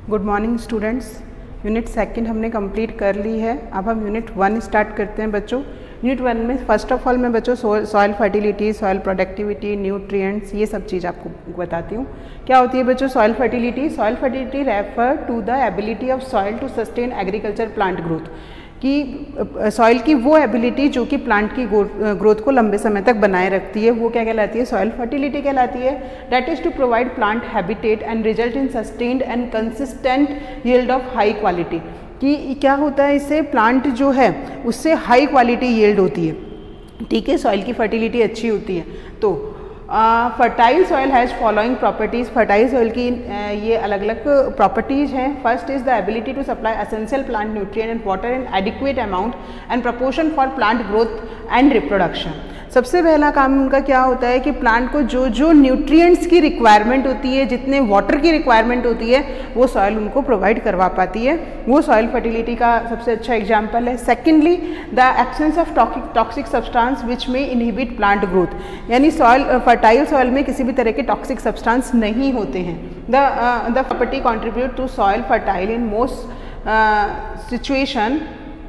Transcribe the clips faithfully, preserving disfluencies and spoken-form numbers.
Good morning students. Unit second हमने complete कर ली है। अब हम यूनिट वन स्टार्ट करते हैं बच्चों। यूनिट वन में फर्स्ट ऑफ ऑल मैं बच्चों soil fertility, soil productivity, nutrients, ये सब चीज़ आपको बताती हूँ। क्या होती है बच्चों soil fertility? Soil fertility refer to the ability of soil to sustain agriculture plant growth, कि सॉइल की वो एबिलिटी जो कि प्लांट की ग्रोथ को लंबे समय तक बनाए रखती है, वो क्या कहलाती है? सॉइल फर्टिलिटी कहलाती है। That is to provide plant habitat and result in sustained and consistent yield of high quality, कि क्या होता है इससे प्लांट जो है उससे हाई क्वालिटी यील्ड होती है। ठीक है, सॉइल की फर्टिलिटी अच्छी होती है। तो fertile soil has following properties. Fertile soil की uh, ये अलग अलग प्रॉपर्टीज़ हैं। First is the ability to supply essential plant nutrient and water in adequate amount and proportion for plant growth and reproduction. सबसे पहला काम उनका क्या होता है कि प्लांट को जो जो न्यूट्रिएंट्स की रिक्वायरमेंट होती है, जितने वाटर की रिक्वायरमेंट होती है, वो सॉइल उनको प्रोवाइड करवा पाती है। वो सॉइल फर्टिलिटी का सबसे अच्छा एग्जांपल है। Secondly, the absence of toxic substance which may inhibit plant growth, यानी सॉइल फर्टाइल सॉइल में किसी भी तरह के टॉक्सिक सब्सटेंस नहीं होते हैं। The the property contribute to soil fertile in most situation.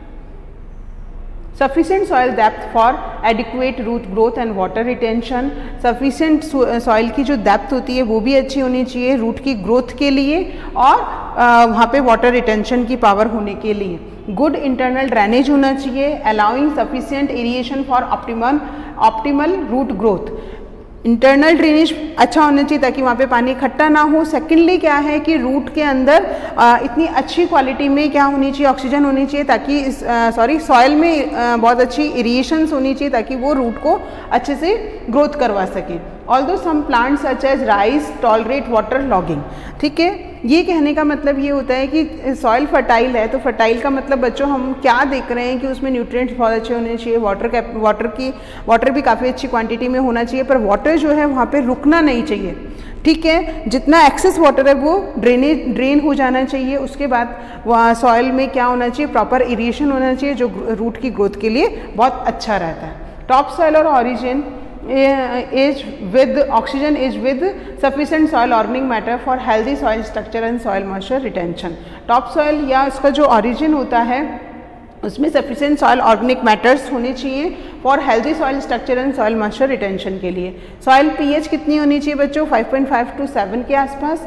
Sufficient soil depth for adequate root growth and water retention। Sufficient soil की जो depth होती है वो भी अच्छी होनी चाहिए रूट की ग्रोथ के लिए और uh, वहाँ पे वाटर रिटेंशन की पावर होने के लिए। गुड इंटरनल ड्रेनेज होना चाहिए, allowing sufficient irrigation for optimal optimal root growth. Internal drainage अच्छा होना चाहिए ताकि वहाँ पे पानी इकट्ठा ना हो। सेकेंडली क्या है कि रूट के अंदर आ, इतनी अच्छी क्वालिटी में क्या होनी चाहिए? ऑक्सीजन होनी चाहिए, ताकि सॉरी सॉइल में आ, बहुत अच्छी इरिगेशंस होनी चाहिए ताकि वो रूट को अच्छे से ग्रोथ करवा सके। Although some plants such as rice tolerate water logging. ठीक है, ये कहने का मतलब ये होता है कि सॉइल फर्टाइल है, तो फर्टाइल का मतलब बच्चों हम क्या देख रहे हैं कि उसमें न्यूट्रिएंट्स बहुत अच्छे होने चाहिए, वाटर कैप वाटर की वाटर भी काफ़ी अच्छी क्वांटिटी में होना चाहिए, पर वाटर जो है वहाँ पे रुकना नहीं चाहिए। ठीक है, जितना एक्सेस वाटर है वो ड्रेनेज ड्रेन हो जाना चाहिए। उसके बाद वहाँ सॉइल में क्या होना चाहिए? प्रॉपर इरिगेशन होना चाहिए जो रूट की ग्रोथ के लिए बहुत अच्छा रहता है। टॉप सॉइल और origin is with oxygen is with sufficient soil organic matter for healthy soil structure and soil moisture retention। Top soil या इसका जो origin होता है उसमें सफिशिएंट सॉइल ऑर्गेनिक मैटर्स होने चाहिए for healthy soil structure and soil moisture retention के लिए। सॉइल पीएच कितनी होनी चाहिए बच्चों? Five point five to seven के आसपास।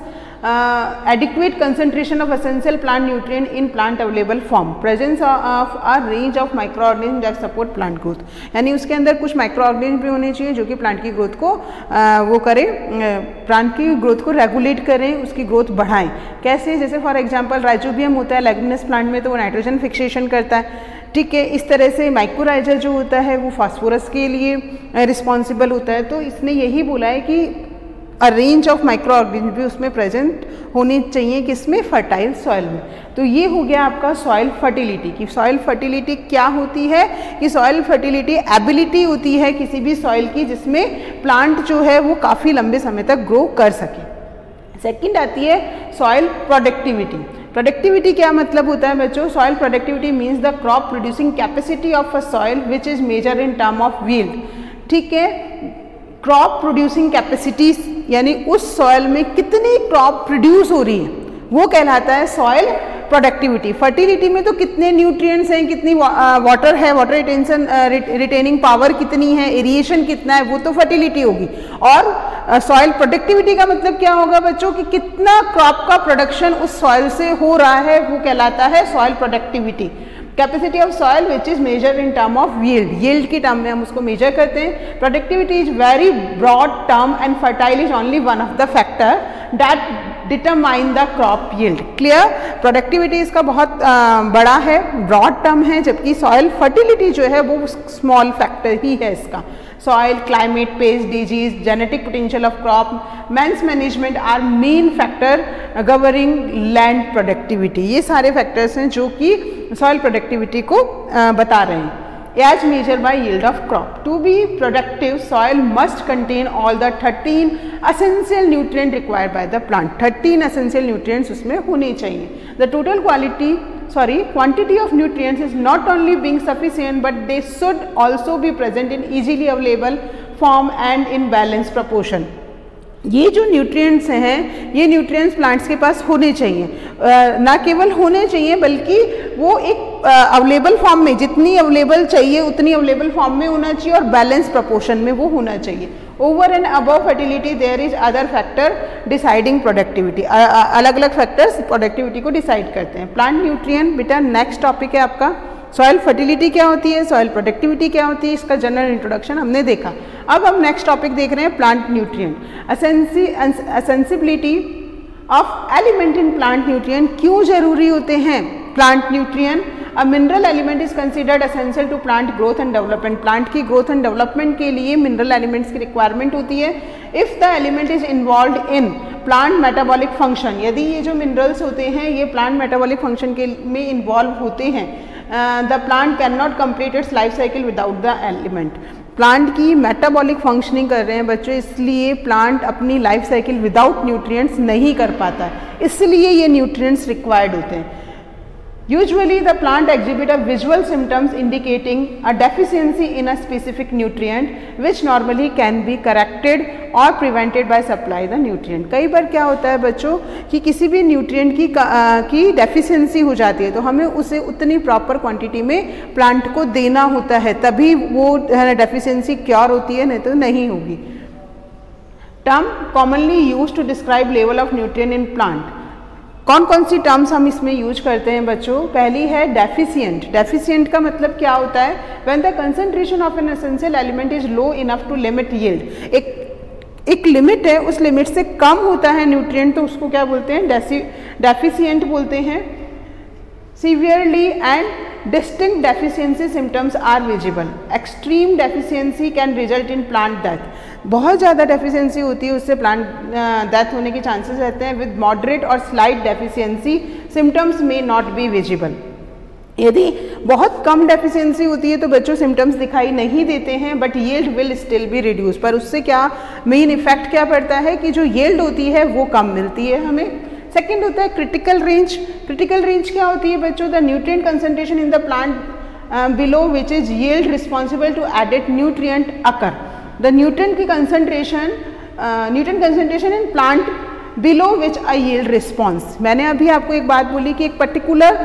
Adequate concentration of essential plant nutrient in plant available form. Presence of a range of micro organism that support plant growth, यानी उसके अंदर कुछ माइक्रो ऑर्गेनिज्म भी होने चाहिए जो कि प्लांट की ग्रोथ को uh, वो करें, प्लांट की ग्रोथ को रेगुलेट करें, उसकी ग्रोथ बढ़ाएं। कैसे? जैसे फॉर एग्जांपल राइजोबियम होता है लेग्यूमिनस प्लांट में, तो वो नाइट्रोजन फिक्सेशन करता है। ठीक है, इस तरह से माइक्रोराइजा जो होता है वो फास्फोरस के लिए रिस्पॉन्सिबल होता है। तो इसने यही बोला है कि a range of micro organism भी उसमें प्रेजेंट होनी चाहिए, किसमें? फर्टाइल सॉइल में। तो ये हो गया आपका सॉइल फर्टिलिटी। कि सॉइल फर्टिलिटी क्या होती है? कि सॉइल फर्टिलिटी एबिलिटी होती है किसी भी सॉइल की जिसमें प्लांट जो है वो काफ़ी लंबे समय तक ग्रो कर सके। सेकेंड आती है सॉइल प्रोडक्टिविटी। प्रोडक्टिविटी क्या मतलब होता है बच्चों? Soil productivity means the crop producing capacity of a soil which is measure in term of yield. ठीक है, क्रॉप प्रोड्यूसिंग कैपेसिटी यानी उस सॉइल में कितनी क्रॉप प्रोड्यूस हो रही है वो कहलाता है सॉइल प्रोडक्टिविटी। फर्टिलिटी में तो कितने न्यूट्रिएंट्स हैं, कितनी वाटर है, वाटर रिटेंशन रिटेनिंग पावर कितनी है, इरिगेशन कितना है, वो तो फर्टिलिटी होगी। और सॉइल uh, प्रोडक्टिविटी का मतलब क्या होगा बच्चों? कि कितना क्रॉप का प्रोडक्शन उस सॉइल से हो रहा है वो कहलाता है soil productivity. Capacity of soil which is measure in term of yield, yield की टर्म में हम उसको मेजर करते हैं। Productivity is very broad term and fertile is only one of the factor that determine the crop yield. Clear? Productivity इसका बहुत आ, बड़ा है, ब्रॉड टर्म है, जबकि सॉइल फर्टिलिटी जो है वो स्मॉल फैक्टर ही है इसका। Soil, climate, pest, disease, genetic potential of crop, man's management are main factor governing land productivity. ये सारे फैक्टर्स हैं जो कि सॉइल प्रोडक्टिविटी को आ, बता रहे हैं। as measured by yield of crop. To be productive, soil must contain all the thirteen essential nutrient required by the plant. thirteen essential nutrients उसमें होने चाहिए. The total quality, sorry, quantity of nutrients is not only being sufficient, but they should also be present in easily available form and in balanced proportion. ये जो nutrients हैं ये nutrients plants के पास होने चाहिए, ना केवल होने चाहिए बल्कि वो एक अवेलेबल फॉर्म में, जितनी अवेलेबल चाहिए उतनी अवेलेबल फॉर्म में होना चाहिए और बैलेंस प्रपोर्शन में वो होना चाहिए। Over and above fertility there is other factor deciding productivity, अलग अलग फैक्टर्स प्रोडक्टिविटी को डिसाइड करते हैं। प्लांट न्यूट्रिएंट बेटा नेक्स्ट टॉपिक है आपका। सॉइल फर्टिलिटी क्या होती है, सॉइल प्रोडक्टिविटी क्या होती है, इसका जनरल इंट्रोडक्शन हमने देखा। अब हम नेक्स्ट टॉपिक देख रहे हैं plant nutrient. Essentiality of element in plant nutrient, क्यों जरूरी होते हैं plant nutrient. A mineral element is considered essential to plant growth and development, plant की ग्रोथ एंड डेवलपमेंट के लिए मिनरल एलिमेंट्स की रिक्वायरमेंट होती है। If the element is involve in plant metabolic function, यदि ये जो मिनरल्स होते हैं ये प्लांट मेटाबॉलिक फंक्शन के में इन्वॉल्व होते हैं, the plant can not complete its life cycle without the element. Plant की मेटाबॉलिक फंक्शनिंग कर रहे हैं बच्चों, इसलिए प्लांट अपनी लाइफ साइकिल विदाउट न्यूट्रिएंट्स नहीं कर पाता है, इसलिए ये न्यूट्रिएंट्स रिक्वायर्ड होते हैं। Usually the plant exhibit a visual symptoms indicating a deficiency in a specific nutrient which normally can be corrected or prevented by supply the nutrient। कई बार क्या होता है बच्चों कि किसी भी न्यूट्रिएंट की आ, की डेफिशिएंसी हो जाती है तो हमें उसे उतनी प्रॉपर क्वांटिटी में प्लांट को देना होता है, तभी वो डेफिशिएंसी क्योर होती है, नहीं तो नहीं होगी। Term commonly used to describe level of nutrient in plant, कौन कौन सी टर्म्स हम इसमें यूज करते हैं बच्चों। पहली है डेफिशिएंट। डेफिशिएंट का मतलब क्या होता है, when the concentration of an essential element is low enough to limit yield, एक एक लिमिट है, उस लिमिट से कम होता है न्यूट्रिएंट तो उसको क्या बोलते हैं, डेफिशिएंट बोलते हैं। Severely and distinct deficiency symptoms are visible, extreme deficiency can result in plant death, बहुत ज़्यादा डेफिशिएंसी होती है उससे प्लांट डेथ होने के चांसेस रहते हैं। विद मॉडरेट और slight deficiency symptoms may not be visible, यदि बहुत कम डेफिशिएंसी होती है तो बच्चों सिम्टम्स दिखाई नहीं देते हैं but yield will still be reduce, पर उससे क्या मेन इफेक्ट क्या पड़ता है कि जो यील्ड होती है वो कम मिलती है हमें। सेकेंड होता है क्रिटिकल रेंज। क्रिटिकल रेंज क्या होती है बच्चों, the nutrient concentration in the plant below which is yield responsible to added nutrient occur, the nutrient की concentration nutrient concentration in plant below which a yield response. मैंने अभी आपको एक बात बोली कि एक पर्टिकुलर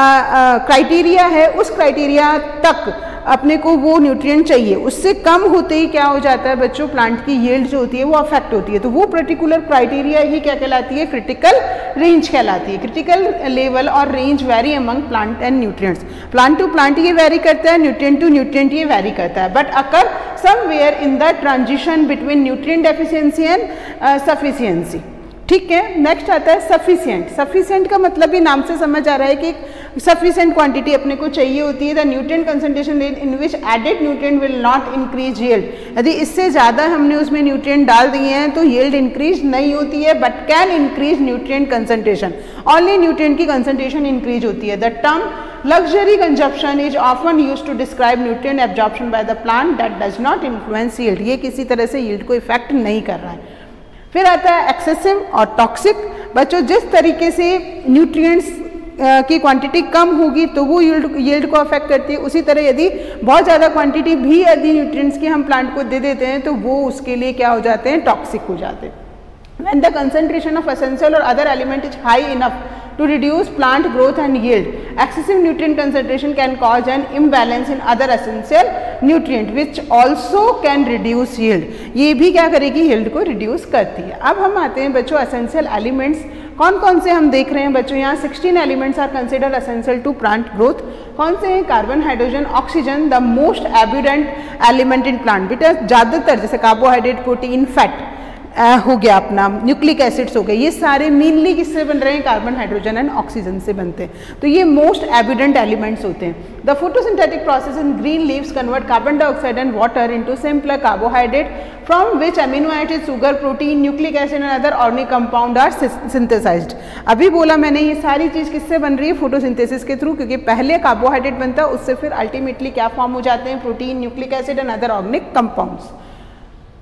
क्राइटेरिया है, उस क्राइटेरिया तक अपने को वो न्यूट्रिएंट चाहिए, उससे कम होते ही क्या हो जाता है बच्चों, प्लांट की यील्ड जो होती है वो अफेक्ट होती है, तो वो पर्टिकुलर क्राइटेरिया ही क्या कहलाती है, क्रिटिकल रेंज कहलाती है। क्रिटिकल लेवल और range vary among plant and nutrients, plant to plant ये वेरी करता है, न्यूट्रिएंट टू न्यूट्रिएंट ये वेरी करता है, but occur somewhere in the transition between nutrient deficiency and sufficiency. ठीक है, नेक्स्ट आता है सफिशिएंट। सफिशिएंट का मतलब ही नाम से समझ आ रहा है कि सफिशिएंट क्वांटिटी अपने को चाहिए होती है। The nutrient concentration rate in which added nutrient will not increase yield, यदि इससे ज़्यादा हमने उसमें न्यूट्रिएंट डाल दिए हैं तो यील्ड इंक्रीज नहीं होती है but can increase nutrient concentration, only nutrient की कंसंट्रेशन इंक्रीज होती है। The term luxury consumption is often used to describe nutrient absorption by the plant that does not influence yield, ये किसी तरह से yield को इफेक्ट नहीं कर रहा है। फिर आता है एक्सेसिव और टॉक्सिक। बच्चों जिस तरीके से न्यूट्रिएंट्स की क्वांटिटी कम होगी तो वो यील्ड यील्ड को अफेक्ट करती है, उसी तरह यदि बहुत ज़्यादा क्वांटिटी भी यदि न्यूट्रिएंट्स की हम प्लांट को दे देते हैं तो वो उसके लिए क्या हो जाते हैं, टॉक्सिक हो जाते हैं। When the concentration of essential or other element is high enough to reduce plant growth and yield, excessive nutrient concentration can cause an imbalance in other essential nutrient which also can reduce yield. ये भी क्या करेगी, yield को reduce करती है। अब हम आते हैं बच्चों essential elements, कौन कौन से हम देख रहे हैं बच्चों, यहाँ sixteen elements are considered essential to plant growth। कौन से हैं, carbon, hydrogen, oxygen, the most abundant element in plant. बेटा ज़्यादातर जैसे कार्बोहाइड्रेट, प्रोटीन, फैट हो गया, अपना न्यूक्लिक एसिड्स हो गए, ये सारे मेनली किससे बन रहे हैं, कार्बन, हाइड्रोजन एंड ऑक्सीजन से बनते हैं, तो ये मोस्ट एब्यूडेंट एलिमेंट्स होते हैं। The photosynthetic process in green leaves convert carbon dioxide and water into simpler carbohydrate from which amino acid, sugar, protein, nucleic acid and other organic compound are synthesised. अभी बोला मैंने ये सारी चीज़ किससे बन रही है, फोटोसिंथेसिस के थ्रू, क्योंकि पहले कार्बोहाइड्रेट बनता है, उससे फिर अल्टीमेटली क्या फॉर्म हो जाते हैं, protein, nucleic acid and other organic compounds.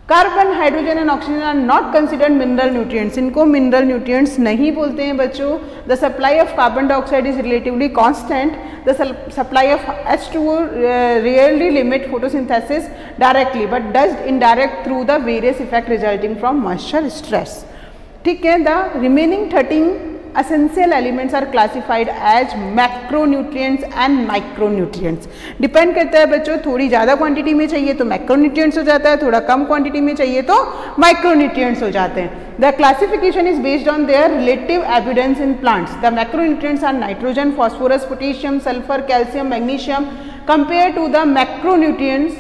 Carbon, hydrogen and oxygen are not considered mineral nutrients, इनको मिनरल न्यूट्रिएंट्स नहीं बोलते हैं बच्चों। The supply of carbon dioxide is relatively constant, the supply of H two O rarely limit photosynthesis directly but does indirect through the various effect resulting from moisture stress. ठीक है, the remaining thirteen essential elements are classified as macronutrients and micronutrients। Depend करता है बच्चों, थोड़ी ज़्यादा quantity में चाहिए तो मैक्रोन्यूट्रिएंट्स हो जाता है, थोड़ा कम क्वांटिटी में चाहिए तो माइक्रोन्यूट्रिएंट्स हो जाते हैं। The classification is based on their relative evidence in plants. The macronutrients are nitrogen, phosphorus, potassium, sulphur, calcium, magnesium compare to the macronutrients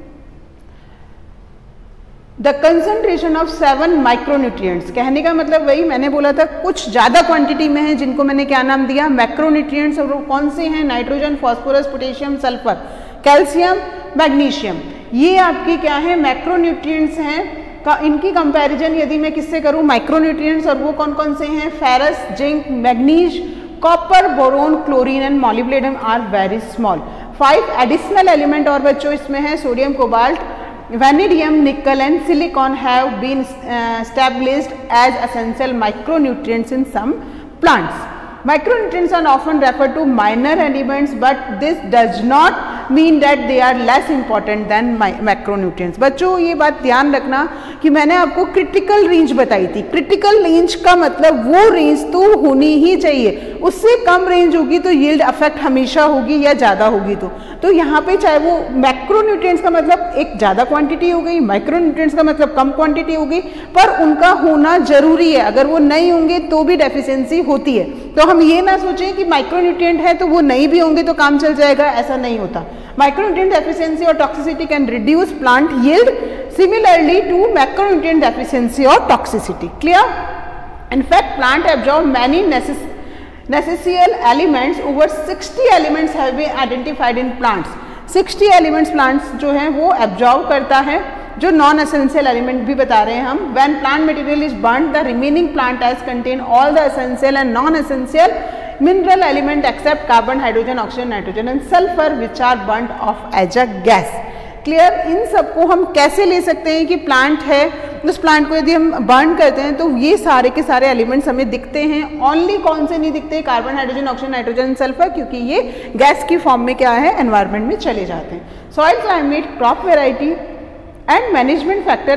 the concentration of seven micronutrients. कहने का मतलब वही मैंने बोला था, कुछ ज़्यादा क्वांटिटी में है जिनको मैंने क्या नाम दिया, मैक्रोन्यूट्रिएंट्स। और वो कौन से हैं, nitrogen, phosphorus, potassium, sulphur, calcium, magnesium, ये आपकी क्या है, मैक्रोन्यूट्रिएंट्स हैं। का इनकी कंपैरिजन यदि मैं किससे करूँ, माइक्रोन्यूट्रिएंट्स, और वो कौन कौन से हैं, ferrous, zinc, manganese, copper, boron, chlorine and molybdenum are very small. Five additional element और बच्चों इसमें है, sodium, cobalt, vanadium, nickel and silicon have been uh, established as essential micronutrients in some plants. Micronutrients are often referred to minor elements, but this does not mean that they are less important than macronutrients। बच्चों ये बात ध्यान रखना कि मैंने आपको critical range बताई थी। क्रिटिकल रेंज का मतलब वो रेंज तो होनी ही चाहिए, उससे कम रेंज होगी तो यील्ड अफेक्ट हमेशा होगी या ज़्यादा होगी। तो तो यहाँ पे चाहे वो मैक्रोन्यूट्रिएंट्स का मतलब एक ज़्यादा क्वांटिटी हो गई, माइक्रोन्यूट्रिएंट्स का मतलब कम क्वांटिटी हो गई, पर उनका होना जरूरी है। अगर वो नहीं होंगे तो भी डेफिशिएंसी होती है। तो हम ये ना सोचें कि माइक्रोन्यूट्रिएंट है तो वो नहीं भी होंगे तो काम चल जाएगा, ऐसा नहीं होता। माइक्रोन्यूट्रिएंट डेफिशिएंसी और toxicity can reduce plant yield similarly to macronutrient deficiency और toxicity. Clear? In fact, plant absorb many necessary elements. Over sixty elements have been identified in plants. sixty elements plants जो हैं वो absorb करता है, जो non essential element भी बता रहे हैं हम। When plant material is burnt, the remaining plant has contain all the essential and non-essential mineral element except carbon, hydrogen, oxygen, nitrogen and sulfur, which are burnt off as a gas. Clear? इन सबको हम कैसे ले सकते हैं कि plant है, उस प्लांट को यदि हम बर्न करते हैं तो ये सारे के सारे एलिमेंट्स हमें दिखते हैं। ओनली कौन से नहीं दिखते, carbon, hydrogen, oxygen, nitrogen, sulphur, क्योंकि ये गैस की फॉर्म में क्या है, एनवायरनमेंट में चले जाते हैं। Soil climate, crop variety and management factor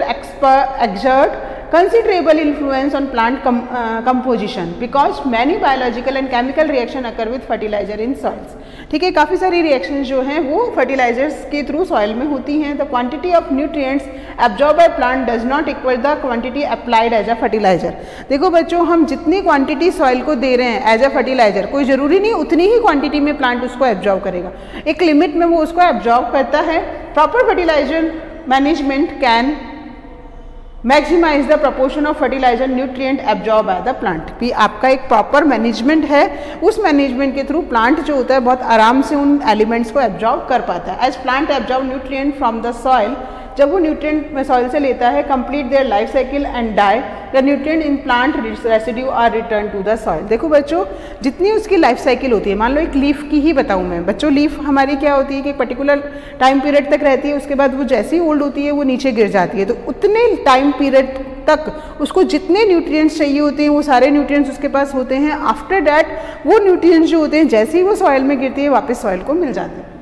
exert considerable influence on plant com, uh, composition because many biological and chemical reaction occur with fertilizer in soils। ठीक है, काफ़ी सारी रिएक्शंस जो हैं वो फर्टिलाइजर्स के थ्रू सॉइल में होती हैं। The quantity of nutrients absorb by plant does not equal the quantity applied as a fertiliser. देखो बच्चों, हम जितनी क्वांटिटी सॉइल को दे रहे हैं एज अ फर्टिलाइजर, कोई ज़रूरी नहीं उतनी ही क्वांटिटी में प्लांट उसको एब्जॉर्ब करेगा, एक लिमिट में वो उसको एब्जॉर्ब करता है। Proper fertiliser management can maximise the proportion of fertiliser nutrient absorb by the plant. भी आपका एक प्रॉपर मैनेजमेंट है, उस मैनेजमेंट के थ्रू प्लांट जो होता है बहुत आराम से उन एलिमेंट्स को एब्जॉर्ब कर पाता है। As plant absorb nutrient from the soil, जब वो न्यूट्रिएंट सॉइल से लेता है, complete their life cycle and die, the nutrient in plant residue are return to the soil. देखो बच्चों, जितनी उसकी लाइफ साइकिल होती है, मान लो एक लीफ की ही बताऊं मैं बच्चों, लीफ हमारी क्या होती है कि एक पर्टिकुलर टाइम पीरियड तक रहती है, उसके बाद वो जैसी ओल्ड होती है वो नीचे गिर जाती है। तो उतने टाइम पीरियड तक उसको जितने न्यूट्रिएंट्स चाहिए होते हैं वो सारे न्यूट्रिएंट्स उसके पास होते हैं। आफ्टर दैट वो न्यूट्रिएंट्स जो होते हैं जैसे ही वो सॉइल में गिरती है वापस सॉइल को मिल जाते हैं।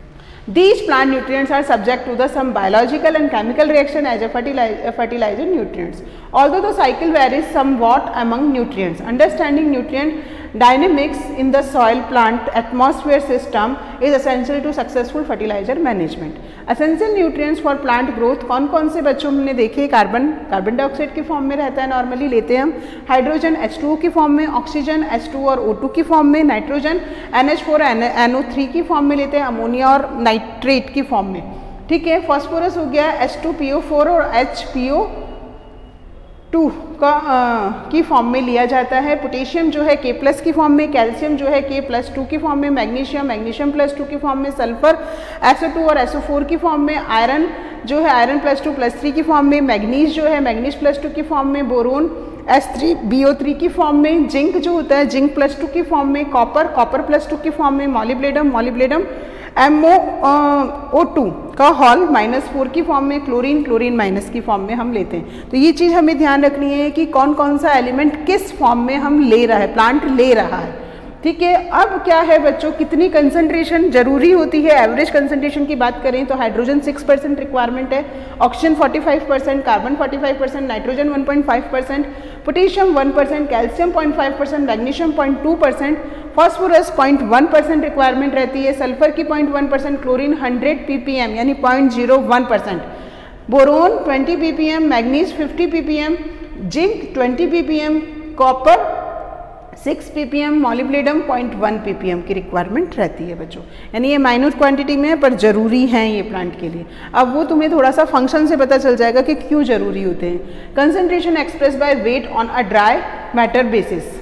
These plant nutrients are subject to the some biological and chemical reaction as a fertilizer, fertilizer nutrients. Although the cycle varies somewhat among nutrients, understanding nutrient dynamics in the soil plant atmosphere system is essential to successful fertilizer management. Essential nutrients for plant growth कौन कौन से बच्चों हमने देखे, carbon carbon dioxide की form में रहता है, नॉर्मली लेते हैं हम, हाइड्रोजन एच टू ओ की फॉर्म में, ऑक्सीजन एच टू और ओ टू की फॉर्म में, nitrogen N H four N O three की फॉर्म में लेते हैं, अमोनिया और नाइट्रेट की फॉर्म में। ठीक है, फॉस्फोरस हो गया H two P O four और एच पी ओ टू का आ, की फॉर्म में लिया जाता है। पोटेशियम जो है के प्लस की फॉर्म में, कैल्शियम जो है के प्लस टू की फॉर्म में, मैग्नीशियम मैग्नीशियम प्लस टू की फॉर्म में, सल्फर एस ओ टू और एस ओ फोर की फॉर्म में, आयरन जो है iron plus two plus three की फॉर्म में, मैग्नीज जो है मैग्नीज प्लस टू की फॉर्म में, boron S three B O three की फॉर्म में, जिंक जो होता है जिंक प्लस टू की फॉर्म में, कॉपर कॉपर प्लस टू की फॉर्म में, molybdenum molybdenum M O two का हॉल माइनस फोर की फॉर्म में, क्लोरीन क्लोरीन माइनस की फॉर्म में हम लेते हैं। तो ये चीज़ हमें ध्यान रखनी है कि कौन कौन सा एलिमेंट किस फॉर्म में हम ले रहा है, प्लांट ले रहा है। ठीक है, अब क्या है बच्चों, कितनी कंसंट्रेशन जरूरी होती है। एवरेज कंसंट्रेशन की बात करें तो हाइड्रोजन सिक्स परसेंट रिक्वायरमेंट है, oxygen forty five percent, carbon forty five percent, nitrogen one point five percent, potassium one percent, calcium zero point five percent, magnesium zero point two percent, phosphorus zero point one percent requirement रहती है, sulphur की zero point one percent, chlorine hundred PPM यानी zero point zero one percent, boron twenty PPM, manganese fifty PPM, zinc twenty PPM, copper six ppm, molybdenum zero point one PPM की requirement रहती है बच्चों। यानी ये minute quantity में है पर जरूरी हैं ये प्लांट के लिए। अब वो तुम्हें थोड़ा सा फंक्शन से पता चल जाएगा कि क्यों जरूरी होते हैं। Concentration express by weight on a dry matter basis.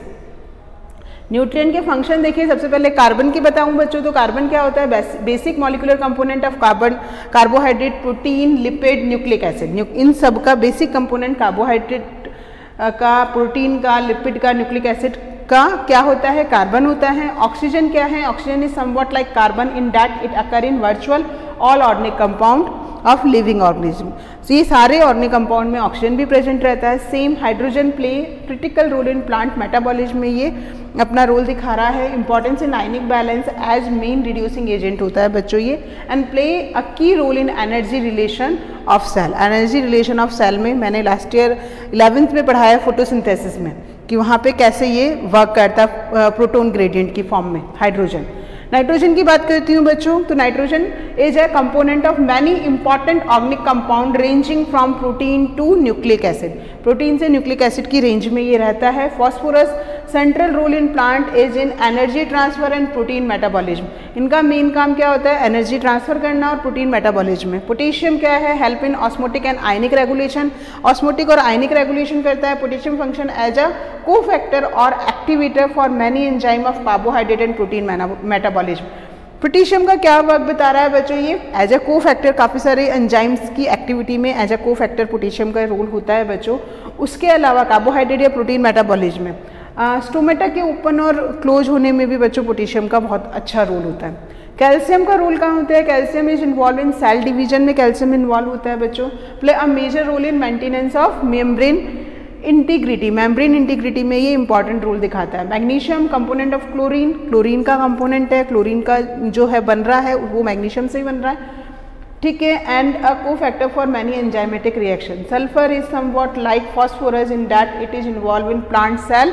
Nutrient के फंक्शन देखिए, सबसे पहले कार्बन की बताऊं बच्चों, तो कार्बन क्या होता है, basic molecular component of carbon, carbohydrate, protein, lipid, nucleic acid. इन सब का बेसिक कंपोनेंट कार्बोहाइड्रेट का, प्रोटीन का, लिपिड का, न्यूक्लिक एसिड का क्या होता है, कार्बन होता है। ऑक्सीजन क्या है, oxygen is somewhat like carbon in that it occur in virtual all organic compound of living organism. तो ये सारे ऑर्गेनिक कंपाउंड में ऑक्सीजन भी प्रेजेंट रहता है। Same hydrogen play critical role in plant metabolism में ये अपना रोल दिखा रहा है। Importance in ionic balance as main reducing agent होता है बच्चों ये, and play a key role in energy relation of cell. Energy relation of cell में मैंने लास्ट ईयर इलेवेंथ में पढ़ाया है फोटोसिंथेसिस में कि वहाँ पे कैसे ये वर्क करता है प्रोटॉन ग्रेडियंट की फॉर्म में हाइड्रोजन। नाइट्रोजन की बात करती हूँ बच्चों, तो nitrogen is a component of many important organic compound ranging from protein to nucleic acid. Protein से न्यूक्लिक एसिड की रेंज में ये रहता है। Phosphorus central role in plant is in energy transfer and protein metabolism. इनका main काम क्या होता है, एनर्जी ट्रांसफर करना और प्रोटीन मेटाबॉलिज्म में। पोटेशियम क्या है, help in osmotic and ionic regulation. Osmotic और आयनिक रेगुलेशन करता है। Potassium function as a cofactor और activator for many enzyme of carbohydrate and protein metabolism. Potassium का क्या वर्क बता रहा है बच्चों, ये एज अ को फैक्टर काफ़ी सारे एंजाइम्स की एक्टिविटी में एज अ को फैक्टर पोटेशियम का रोल होता है बच्चों। उसके अलावा कार्बोहाइड्रेट या प्रोटीन मेटाबॉलिज्म में स्टोमेटा के ओपन और क्लोज होने में भी बच्चों पोटेशियम का बहुत अच्छा रोल होता है। कैल्शियम का रोल कहाँ होता है, calcium is involve in cell division में कैल्शियम इन्वॉल्व होता है बच्चों। Play a major role in maintenance of membrane integrity, membrane integrity में ये इंपॉर्टेंट रोल दिखाता है। Magnesium component of chlorine, chlorine का कंपोनेंट है, क्लोरीन का जो है बन रहा है वो मैग्नीशियम से ही बन रहा है। ठीक है, and a cofactor for many enzymatic reaction. Sulphur is somewhat like phosphorus in that it is involve in plant cell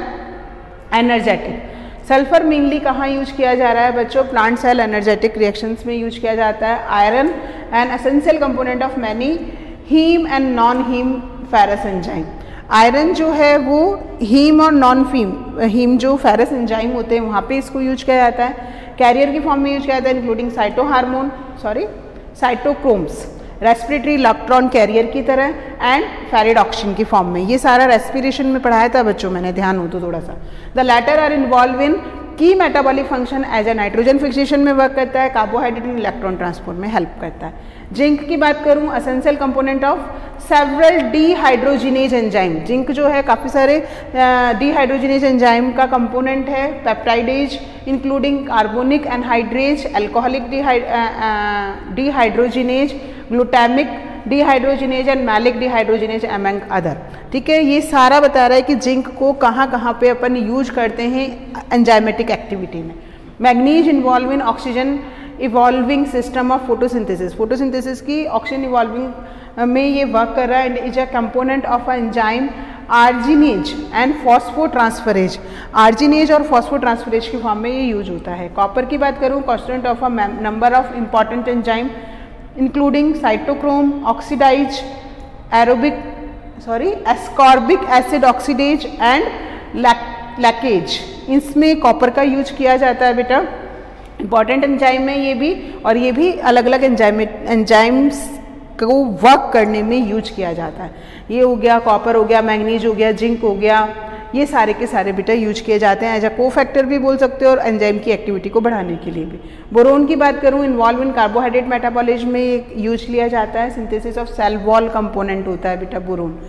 energetic. Sulphur mainly कहाँ यूज किया जा रहा है बच्चों, प्लांट सेल एनर्जेटिक रिएक्शंस में यूज किया जाता है। Iron and essential component of many heme and non heme ferrous enzyme. Iron जो है वो हीम और नॉन फीम हीम जो फेरस एंजाइम होते हैं वहाँ पे इसको यूज किया जाता है। कैरियर की फॉर्म में यूज किया जाता है, including cyto hormone sorry cytochromes, respiratory electron carrier की तरह, एंड फेरिडॉक्सिन की फॉर्म में। ये सारा रेस्पिरेशन में पढ़ाया था बच्चों मैंने, ध्यान हो तो थोड़ा सा। The latter are involve in key metabolic function as a nitrogen fixation में वर्क करता है, कार्बोहाइड्रेट इन इलेक्ट्रॉन ट्रांसपोर्ट में हेल्प करता है। जिंक की बात करूं, essential component of several dehydrogenase enzyme. Zinc जो है काफ़ी सारे डीहाइड्रोजिनेज एंजाइम का कंपोनेंट है। Peptidase including carbonic anhydrase, alcoholic dehydrogenase, glutamic dehydrogenase and malic dehydrogenase among other. ठीक है, ये सारा बता रहा है कि जिंक को कहाँ कहाँ पे अपन यूज करते हैं एंजाइमेटिक एक्टिविटी में। Manganese involve in oxygen evolving system of photosynthesis. Photosynthesis की ऑक्सीजन इवॉल्विंग में ये वर्क कर रहा है and is a component of enzyme arginase and phosphotransferase. Arginase और फॉस्फोट्रांसफरेज की फॉर्म में ये यूज होता है। कॉपर की बात करूँ, constant of a number of important enzyme including cytochrome, oxidise, aerobic sorry ascorbic acid oxidase and laccase. इसमें कॉपर का यूज किया जाता है बेटा, इंपॉर्टेंट एंजाइम में ये भी, और ये भी अलग अलग एंजाइम एंजाइम्स को वर्क करने में यूज किया जाता है। ये हो गया कॉपर, हो गया मैग्नीज, हो गया जिंक, हो गया, ये सारे के सारे बेटा यूज किए जाते हैं एज अ को फैक्टर भी बोल सकते हो और एंजाइम की एक्टिविटी को बढ़ाने के लिए भी। बोरोन की बात करूँ, इन्वॉल्व इन कार्बोहाइड्रेट मेटाबॉलिज्म में यूज लिया जाता है। Synthesis of cell wall component होता है बेटा boron.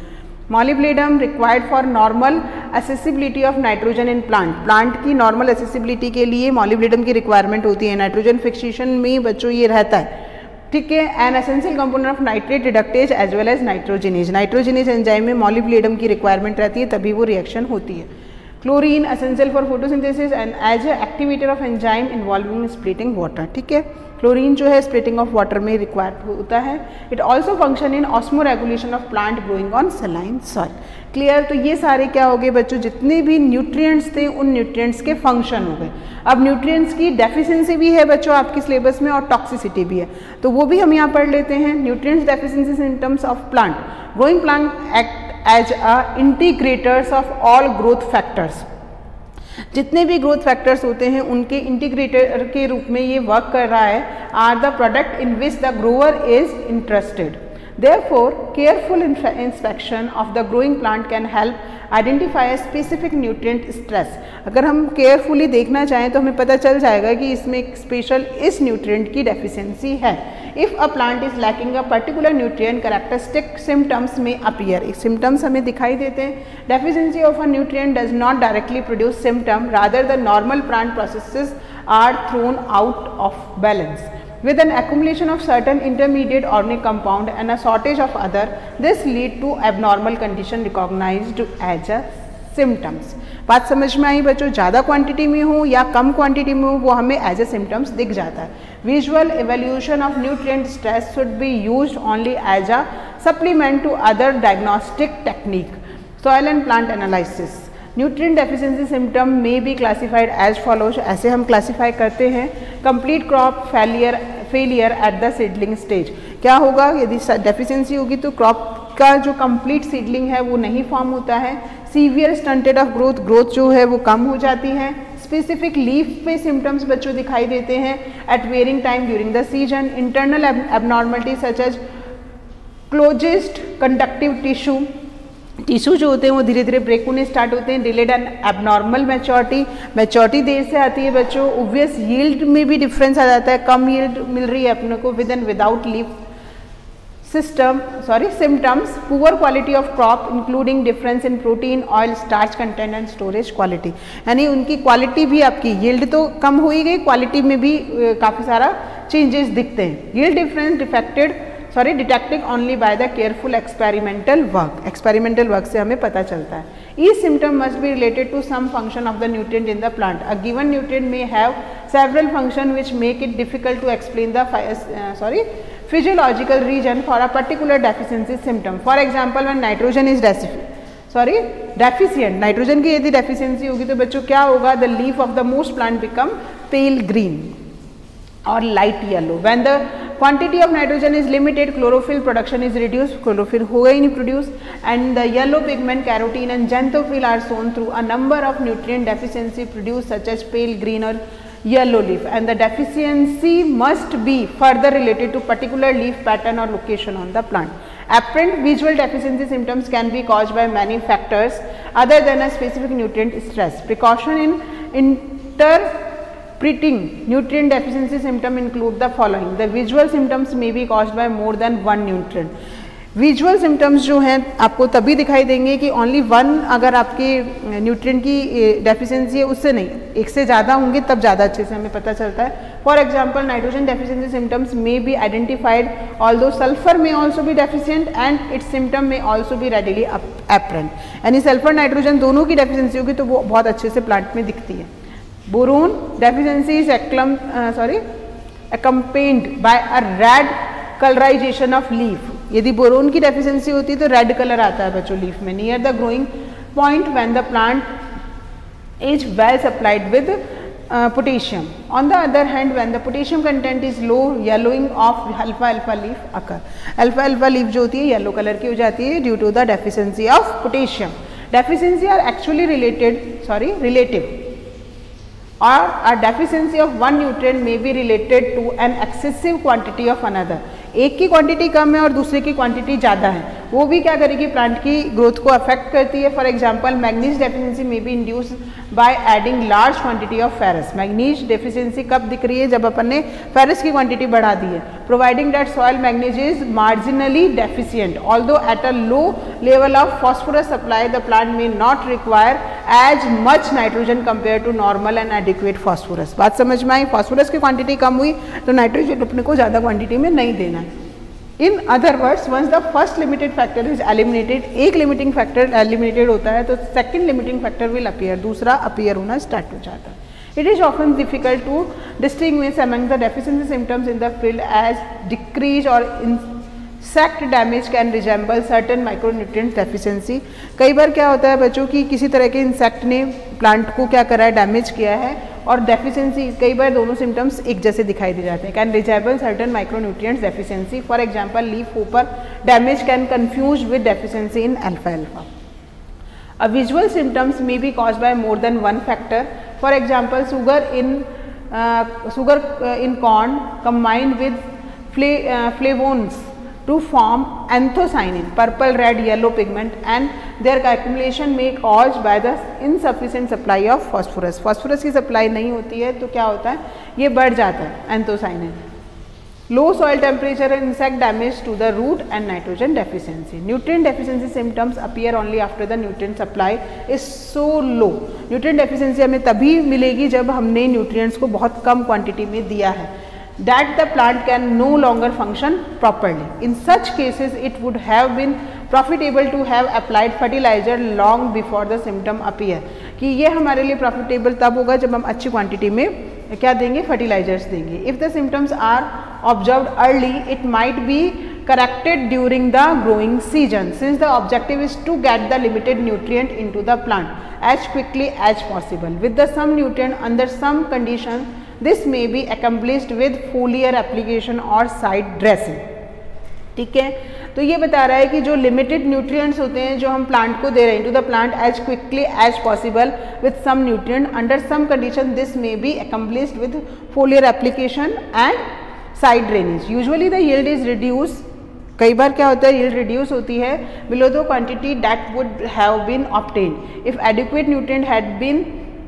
Molybdenum required for normal accessibility of nitrogen in plant, plant की नॉर्मल एसेसिबिलिटी के लिए मॉलिब्डेनम की रिक्वायरमेंट होती है, नाइट्रोजन फिक्सेशन में बच्चों ये रहता है, ठीक है। An essential component of nitrate reductase as well as nitrogenase, nitrogenase enzyme में मॉलिब्डेनम की रिक्वायरमेंट रहती है, तभी वो रिएक्शन होती है। Chlorine essential for photosynthesis and as a activator of enzyme involving splitting water, ठीक है। क्लोरीन जो है स्प्लिटिंग ऑफ वाटर में रिक्वायर्ड होता है। It also function in osmo regulation of plant growing on saline soil. Clear? तो ये सारे क्या हो गए बच्चों, जितने भी न्यूट्रिएंट्स थे उन न्यूट्रिएंट्स के फंक्शन हो गए। अब न्यूट्रिएंट्स की डेफिशिएंसी भी है बच्चों आपकी सिलेबस में और टॉक्सिसिटी भी है, तो वो भी हम यहाँ पढ़ लेते हैं। Nutrients deficiency symptoms of plant, growing plant act as a integrators of all growth factors, जितने भी ग्रोथ फैक्टर्स होते हैं उनके इंटीग्रेटर के रूप में ये वर्क कर रहा है, are the product in which the grower is interested. Therefore, careful inspection of the growing plant can help identify a specific nutrient stress। अगर हम केयरफुली देखना चाहें तो हमें पता चल जाएगा कि इसमें एक स्पेशल इस न्यूट्रिएंट की डेफिशिएंसी है। If a plant is lacking a particular nutrient, characteristic symptoms may appear। एक symptoms हमें दिखाई देते हैं। Deficiency of a nutrient does not directly produce symptom, rather the normal plant processes are thrown out of balance। With an accumulation of certain intermediate organic compound and a shortage of other, this lead to abnormal condition recognized as a symptoms। बात समझ में आई बच्चों? ज़्यादा quantity में हो या कम quantity में हो वो हमें एज ए सिम्टम्स दिख जाता है। Visual evaluation of nutrient stress should be used only as a supplement to other diagnostic technique. Soil and plant analysis, nutrient deficiency symptom may be classified as follows, ऐसे हम classify करते हैं। Complete crop failure failure at the seedling stage, क्या होगा यदि deficiency होगी तो crop का जो कंप्लीट सीडलिंग है वो नहीं फॉर्म होता है। Severe stunted of growth, growth जो है वो कम हो जाती है। स्पेसिफिक लीफ पे सिम्टम्स बच्चों दिखाई देते हैं at varying time during the season. Internal abnormality such as closest conductive tissue, tissue जो होते हैं वो धीरे धीरे ब्रेक होने स्टार्ट होते हैं। Delayed and abnormal maturity, maturity देर से आती है बच्चों। ओब्वियस यील्ड में भी डिफरेंस आ जाता है, कम यील्ड मिल रही है अपने को with and without leaf system sorry symptoms. Poor quality of crop including difference in protein, oil, starch content and storage quality, यानी उनकी क्वालिटी भी आपकी यील्ड तो कम हो ही गई, क्वालिटी में भी काफ़ी सारा चेंजेस दिखते हैं। Yield difference defected sorry detecting only by the careful experimental work, experimental work से हमें पता चलता है। Each symptom must be related to some function of the nutrient in the plant. A given nutrient may have several functions which make it difficult to explain the uh, sorry physiological reason for a particular deficiency symptom। For example, when nitrogen is deficient sorry deficient, nitrogen की यदि deficiency होगी तो बच्चों क्या होगा, the leaf of the most plant become pale green और light yellow. When the quantity of nitrogen is limited, chlorophyll production is reduce, chlorophyll होगा ही नहीं produce, and the yellow pigment, carotene and xanthophyll are shown through a number of nutrient deficiency produce such as pale green और yellow leaf, and the deficiency must be further related to particular leaf pattern or location on the plant। Apparent visual deficiency symptoms can be caused by many factors other than a specific nutrient stress। Precaution in interpreting nutrient deficiency symptom include the following। The visual symptoms may be caused by more than one nutrient। Visual symptoms जो हैं आपको तभी दिखाई देंगे कि only one अगर आपके nutrient की डेफिशिएंसी है, उससे नहीं, एक से ज़्यादा होंगे तब ज़्यादा अच्छे से हमें पता चलता है। For example, nitrogen deficiency symptoms may be identified although sulphur may also be deficient and its symptom may also be readily apparent, यानी सल्फर नाइट्रोजन दोनों की डेफिशिएंसी होगी तो वो बहुत अच्छे से प्लांट में दिखती है। बोरोन डेफिशिएंसी इज एक्लम sorry accompanied by a red colorization of leaf। यदि बोरोन की डेफिशिएंसी होती है तो रेड कलर आता है बच्चों लीफ में, near the growing point when the plant is well supplied with potassium. On the other hand when the potassium content is low, yellowing of अल्फा अल्फा लीफ अकर। अल्फा अल्फा लीफ जो होती है येलो कलर की हो जाती है due to the deficiency of potassium. Deficiency are actually related sorry relative or a deficiency of one nutrient may be related to an excessive quantity of another। एक की क्वांटिटी कम है और दूसरे की क्वांटिटी ज़्यादा है, वो भी क्या करेगी, प्लांट की ग्रोथ को अफेक्ट करती है। फॉर एग्जांपल मैग्नीज डेफिशिएंसी में be induced by adding large quantity of ferrous. Manganese deficiency कब दिख रही है, जब अपन ने फेरस की क्वांटिटी बढ़ा दी है। Providing that soil manganese is marginally deficient although at a low level of phosphorus supply the plant may not require as much nitrogen compare to normal and adequate phosphorus. बात समझ में आई, phosphorus की quantity कम हुई तो nitrogen अपने को ज़्यादा quantity में नहीं देना है। In other words once the first limited factor is eliminated, एक लिमिटिंग फैक्टर एलिमिनेटेड होता है तो second limiting factor will appear, दूसरा अपीयर होना स्टार्ट हो जाता है। It is often difficult to distinguish among the deficiency symptoms in the field as decrease or insect damage can resemble certain micronutrient deficiency। कई बार क्या होता है बच्चों की किसी तरह के इंसेक्ट ने प्लांट को क्या करा है, डैमेज किया है, और डेफिशिएंसी कई बार दोनों सिम्टम्स एक जैसे दिखाई दे जाते हैं। Can resemble certain micronutrients deficiency, for example leaf hopper damage can confuse with deficiency in अल्फा अल्फा। A visual symptoms may be caused by more than one factor. For example, sugar in uh, sugar uh, in corn combined with fla uh, flavonoids to form anthocyanin, purple, red, yellow pigment, and their accumulation may caused by the insufficient supply of phosphorus. Phosphorus की supply नहीं होती है तो क्या होता है, ये बढ़ जाता है anthocyanin. Low soil temperature and insect damage to the root and nitrogen deficiency. Nutrient deficiency symptoms appear only after the nutrient supply is so low. Nutrient deficiency हमें तभी मिलेगी जब हमने nutrients को बहुत कम quantity में दिया है, that the plant can no longer function properly. In such cases, it would have been profitable to have applied fertilizer long before the symptom appear. कि ये हमारे लिए profitable तब होगा जब हम अच्छी quantity में क्या देंगे, फर्टिलाइजर्स देंगे। If the symptoms are observed early it might be corrected during the growing season since the objective is to get the limited nutrient into the plant as quickly as possible with the some nutrient under some condition this may be accomplished with foliar application or side dressing. ठीक है, तो ये बता रहा है कि जो limited nutrients होते हैं जो हम प्लांट को दे रहे हैं to the plant as quickly as possible with some nutrient under some condition this may be accomplished with foliar application and side drainage. Usually the yield is reduce, कई बार क्या होता है यील्ड रिड्यूस होती है below the quantity that would have been obtained if adequate nutrient had been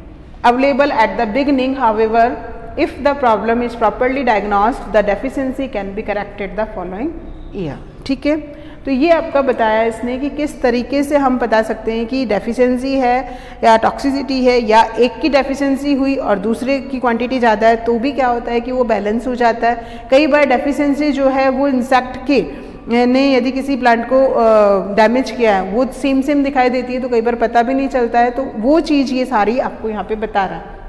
available at the beginning. However if the problem is properly diagnosed the deficiency can be corrected the following year. ठीक है, तो ये आपका बताया इसने कि किस तरीके से हम बता सकते हैं कि डेफिशिएंसी है या टॉक्सिसिटी है, या एक की डेफिशिएंसी हुई और दूसरे की क्वांटिटी ज़्यादा है तो भी क्या होता है कि वो बैलेंस हो जाता है। कई बार डेफिशिएंसी जो है वो इंसेक्ट के ने यदि किसी प्लांट को डैमेज किया है वो सेम सेम दिखाई देती है तो कई बार पता भी नहीं चलता है, तो वो चीज़ ये सारी आपको यहाँ पे बता रहा है।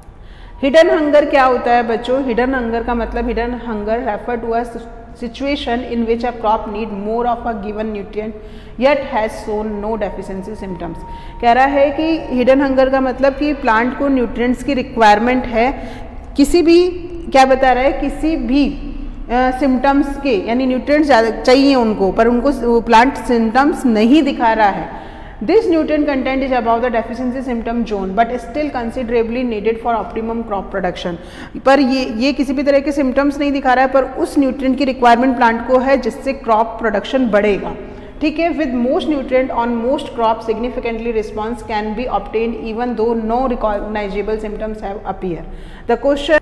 हिडन हंगर क्या होता है बच्चों, हिडन हंगर का मतलब hidden hunger refer to a situation in which a crop need more of a given nutrient yet has shown no deficiency symptoms। कह रहा है कि हिडन हंगर का मतलब कि प्लांट को न्यूट्रिएंट्स की रिक्वायरमेंट है किसी भी, क्या बता रहा है, किसी भी सिम्टम्स uh, के, यानी न्यूट्रिएंट्स ज़्यादा चाहिए उनको पर उनको प्लांट सिम्टम्स नहीं दिखा रहा है। This nutrient content is above the deficiency symptom zone but still considerably needed for optimum crop production। पर ये ये किसी भी तरह के symptoms नहीं दिखा रहा है पर उस nutrient की requirement plant को है जिससे crop production बढ़ेगा। ठीक है, with most nutrient on most crops significantly response can be obtained even though no recognizable symptoms have appeared। The question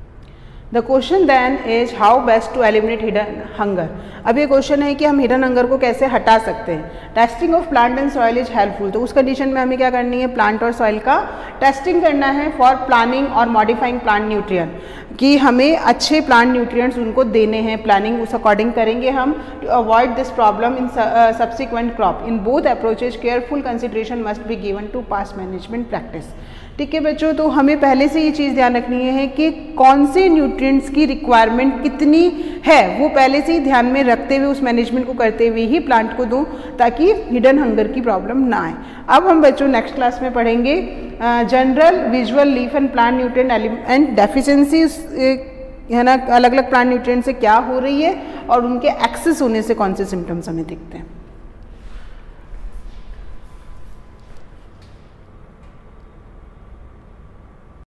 The question then is how best to eliminate hidden hunger। अब ये question है कि हम hidden hunger को कैसे हटा सकते हैं। Testing of plant and soil is helpful, तो उस कंडीशन में हमें क्या करनी है, प्लांट और सॉइल का टेस्टिंग करना है फॉर प्लानिंग और मॉडिफाइंग प्लांट न्यूट्रिएंट, कि हमें अच्छे प्लांट न्यूट्रिएंट्स उनको देने हैं, प्लानिंग उस अकॉर्डिंग करेंगे हम to avoid this problem in subsequent crop. In both approaches careful consideration must be given to past management practice. ठीक है बच्चों, तो हमें पहले से ये चीज़ ध्यान रखनी है कि कौन से न्यूट्रिएंट्स की रिक्वायरमेंट कितनी है वो पहले से ही ध्यान में रखते हुए उस मैनेजमेंट को करते हुए ही प्लांट को दूं ताकि हिडन हंगर की प्रॉब्लम ना आए। अब हम बच्चों नेक्स्ट क्लास में पढ़ेंगे general visual leaf and plant nutrient and deficiencies, है ना, अलग अलग प्लांट न्यूट्रिएंट से क्या हो रही है और उनके एक्सेस होने से कौन से सिम्टम्स हमें दिखते हैं।